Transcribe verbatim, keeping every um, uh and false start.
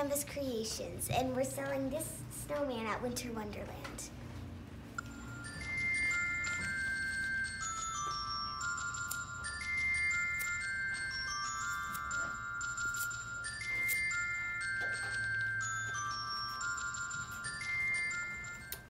Canvas Creations, and we're selling this snowman at Winter Wonderland.